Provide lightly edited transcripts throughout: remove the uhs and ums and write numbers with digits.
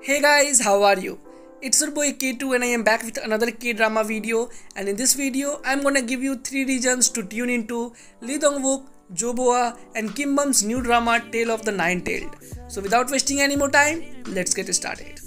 Hey guys, how are you? It's your boy K2 and I am back with another K-drama video, and in this video I'm gonna give you 3 reasons to tune into Lee Dong-wook, Jo Bo-ah and Kim Bum's new drama Tale of the Nine-Tailed. So without wasting any more time, let's get started.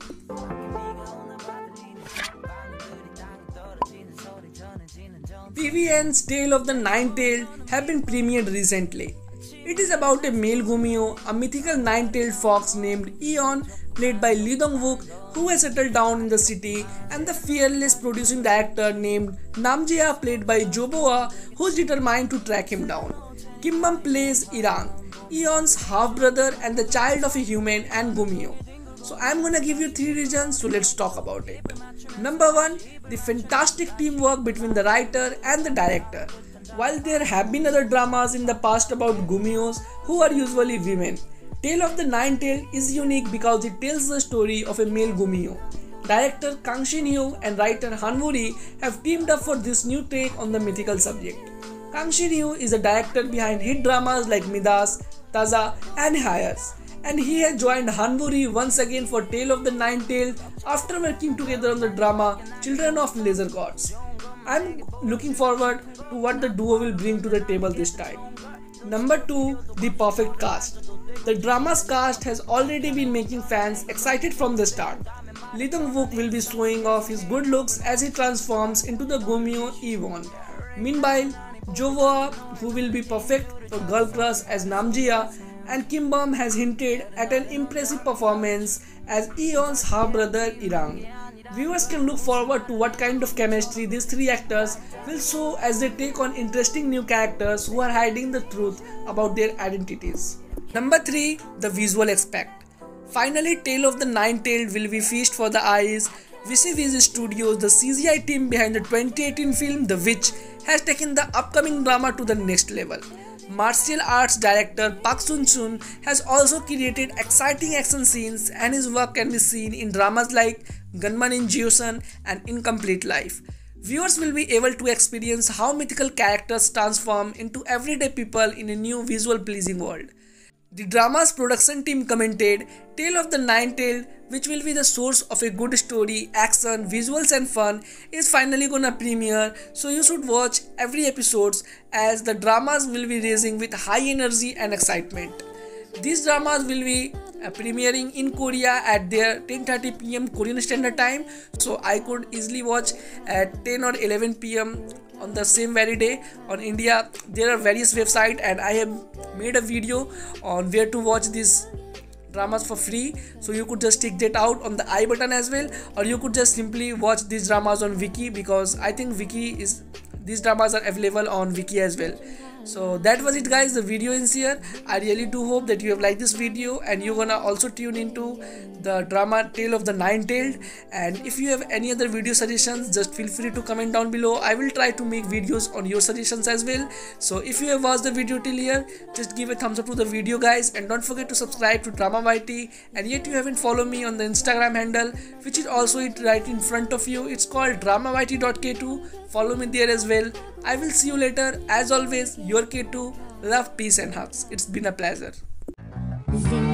PVN's Tale of the Nine-Tailed have been premiered recently. It is about a male Gumyo, a mythical nine-tailed fox named Eon, played by Lee Dong-wook, who has settled down in the city, and the fearless producing director named Nam Jae-ha, played by Jo Bo-ah, who is determined to track him down. Kim Bum plays Irang, Eon's half-brother and the child of a human and Gumyo. So I'm gonna give you 3 reasons, so let's talk about it. Number 1, the fantastic teamwork between the writer and the director. While there have been other dramas in the past about Gumyos who are usually women, Tale of the Nine-Tailed is unique because it tells the story of a male Gumyo. Director Kang Shin-hyo and writer Han Woo-ri have teamed up for this new take on the mythical subject. Kang Shin-hyo is the director behind hit dramas like Midas, Taza and Hires, and he has joined Han Woo-ri once again for Tale of the Nine-Tailed after working together on the drama Children of Laser Gods. I'm looking forward to what the duo will bring to the table this time. Number 2, the perfect cast. The drama's cast has already been making fans excited from the start. Lee Dong-wook will be showing off his good looks as he transforms into the Gumyo Eon. Meanwhile, Jo Bo-ah, who will be perfect for girl crush as Nam Jae-ha, and Kim Bum has hinted at an impressive performance as Eon's half-brother Irang. Viewers can look forward to what kind of chemistry these 3 actors will show as they take on interesting new characters who are hiding the truth about their identities. Number 3, the visual aspect. Finally, Tale of the Nine-Tailed will be feast for the eyes. VCVZ Studios, the CGI team behind the 2018 film The Witch, has taken the upcoming drama to the next level. Martial arts director Park Sun-chun has also created exciting action scenes, and his work can be seen in dramas like Gunman in Joseon and Incomplete Life. Viewers will be able to experience how mythical characters transform into everyday people in a new visual pleasing world. The drama's production team commented, Tale of the Nine-Tailed, which will be the source of a good story, action, visuals and fun, is finally gonna premiere, so you should watch every episode as the dramas will be raising with high energy and excitement. These dramas will be premiering in Korea at their 10:30 PM Korean Standard Time, so I could easily watch at 10 or 11 PM on the same very day. On India, there are various websites and I have made a video on where to watch these dramas for free, so you could just check that out on the I button as well, or you could just simply watch these dramas on Viki, because I think these dramas are available on Viki as well. So that was it guys, the video is here. I really do hope that you have liked this video and you're gonna also tune into the drama Tale of the Nine-Tailed. And if you have any other video suggestions, just feel free to comment down below. I will try to make videos on your suggestions as well. So if you have watched the video till here, just give a thumbs up to the video guys, and don't forget to subscribe to Drama YT. And yet you haven't followed me on the Instagram handle, which is also right in front of you. It's called dramayt.k2. Follow me there as well. I will see you later. As always, your K2. Love, peace and hugs. It's been a pleasure.